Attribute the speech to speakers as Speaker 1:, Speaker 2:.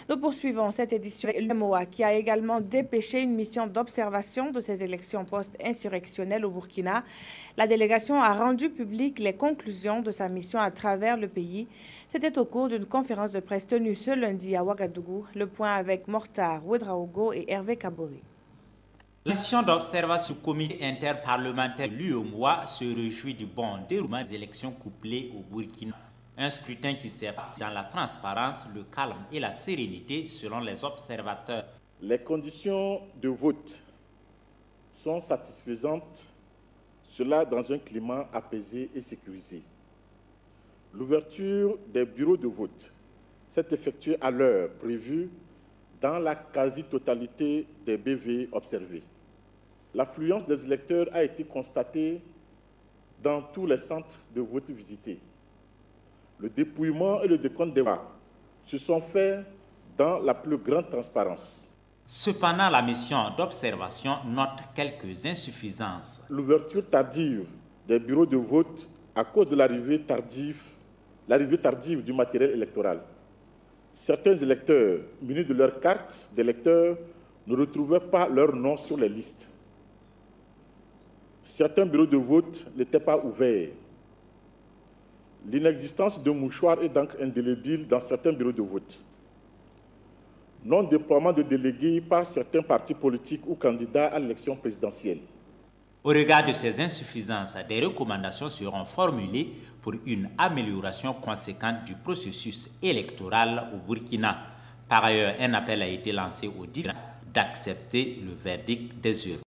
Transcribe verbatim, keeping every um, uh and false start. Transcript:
Speaker 1: Nous poursuivons cette édition. L'U M O A qui a également dépêché une mission d'observation de ces élections post-insurrectionnelles au Burkina. La délégation a rendu publiques les conclusions de sa mission à travers le pays. C'était au cours d'une conférence de presse tenue ce lundi à Ouagadougou. Le point avec Mortar Ouedraogo et Hervé Kabori.
Speaker 2: La mission d'observation du comité interparlementaire de l'U M O A se réjouit du bon déroulement des élections couplées au Burkina. Un scrutin qui s'est passé dans la transparence, le calme et la sérénité selon les observateurs.
Speaker 3: Les conditions de vote sont satisfaisantes, cela dans un climat apaisé et sécurisé. L'ouverture des bureaux de vote s'est effectuée à l'heure prévue dans la quasi-totalité des B V observés. L'affluence des électeurs a été constatée dans tous les centres de vote visités. Le dépouillement et le décompte des voix se sont faits dans la plus grande transparence.
Speaker 2: Cependant, la mission d'observation note quelques insuffisances.
Speaker 3: L'ouverture tardive des bureaux de vote à cause de l'arrivée tardive, l'arrivée tardive du matériel électoral. Certains électeurs, munis de leur carte d'électeur, ne retrouvaient pas leur nom sur les listes. Certains bureaux de vote n'étaient pas ouverts. L'inexistence de mouchoirs et d'encre indélébile dans certains bureaux de vote. Non-déploiement de délégués par certains partis politiques ou candidats à l'élection présidentielle.
Speaker 2: Au regard de ces insuffisances, des recommandations seront formulées pour une amélioration conséquente du processus électoral au Burkina. Par ailleurs, un appel a été lancé aux dirigeants d'accepter le verdict des urnes.